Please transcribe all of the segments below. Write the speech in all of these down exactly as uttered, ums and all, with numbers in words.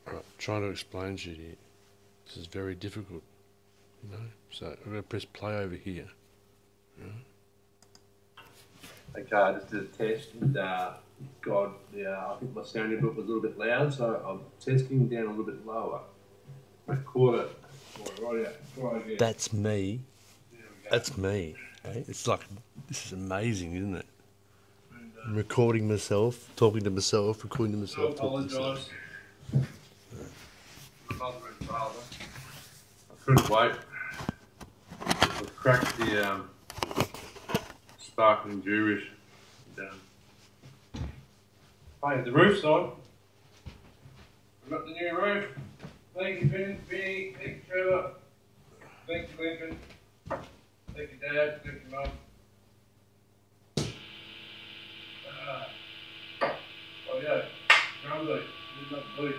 Right, trying to explain to you, this is very difficult, you know. So I'm going to press play over here. You know? Okay, I just did a test and uh, God, yeah, I think my sounding book was a little bit loud, so I'm testing down a little bit lower. I caught it. Right out. Try again. That's me. That's me. Right? It's like, this is amazing, isn't it? And, uh, I'm recording myself, talking to myself, recording to myself, I talking to myself. apologise. Mother and father. I couldn't wait. I cracked the um, sparkling Jewish. And, um, hey, the roof's on. We've got the new roof. Thank you, Vinny. Vinny. Thank you, Trevor. Thank you, Lincoln. Thank you, Dad. Thank you, Mum. Ah. Oh, yeah. Drumsy. There's not blue.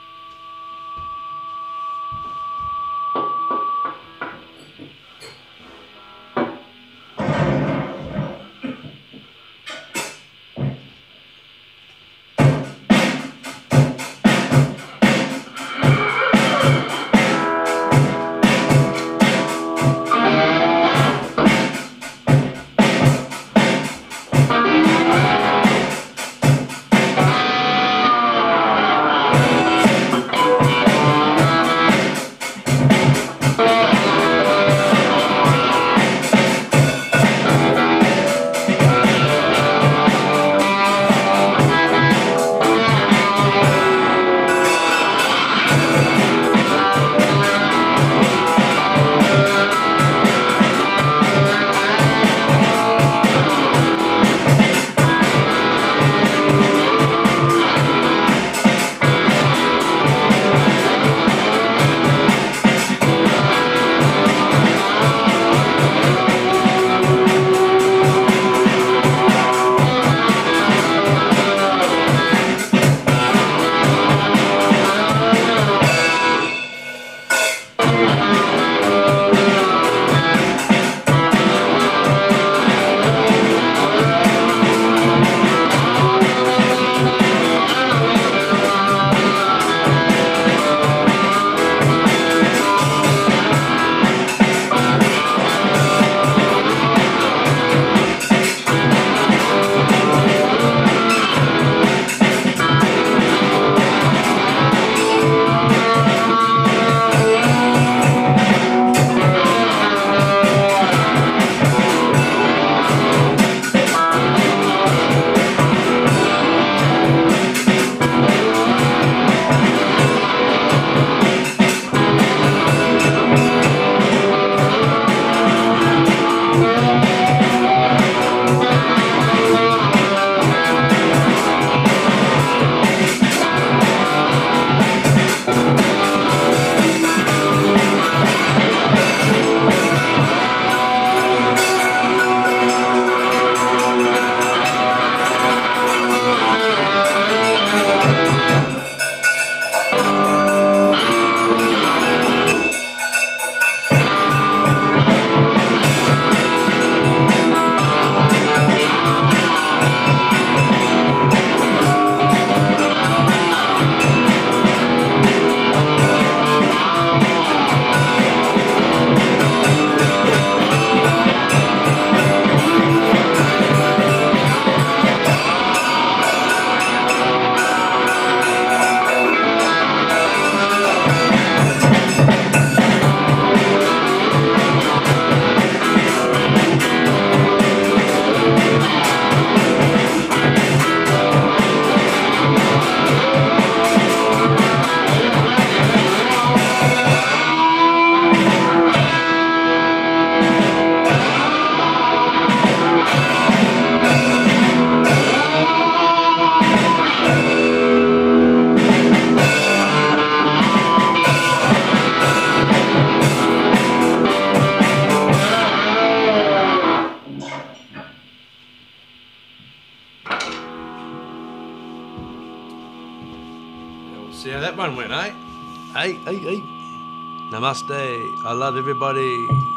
See how that one went, eh? Hey, hey, hey. Namaste. I love everybody.